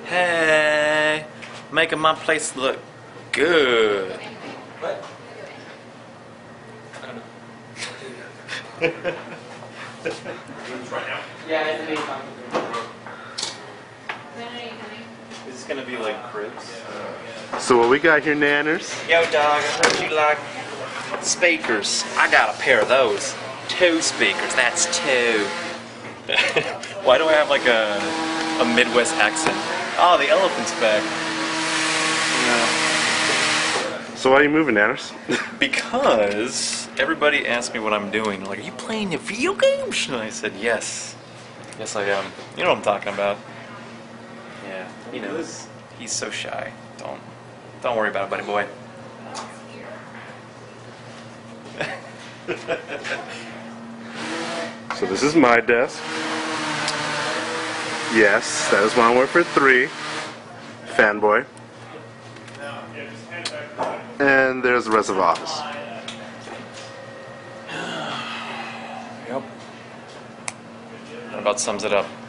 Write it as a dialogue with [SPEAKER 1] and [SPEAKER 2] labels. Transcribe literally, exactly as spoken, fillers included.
[SPEAKER 1] Hey, making my place look good.
[SPEAKER 2] What? I don't know.
[SPEAKER 3] Right now?
[SPEAKER 2] Yeah, it's me.
[SPEAKER 1] Is this gonna be like cribs?
[SPEAKER 4] So what we got here, Nanners?
[SPEAKER 1] Yo, dog, I heard you like speakers. I got a pair of those. Two speakers. That's two. Why do I have like a a Midwest accent? Oh, the elephant's back. Yeah.
[SPEAKER 4] So why are you moving, Nanners?
[SPEAKER 1] Because everybody asked me what I'm doing. Like, are you playing the video games? And I said, yes. Yes, I am. You know what I'm talking about. Yeah, he knows. He's so shy. Don't, don't worry about it, buddy boy.
[SPEAKER 4] So this is my desk. Yes, that is one word for three. Fanboy. And there's the rest of the office.
[SPEAKER 1] Yep. That about sums it up.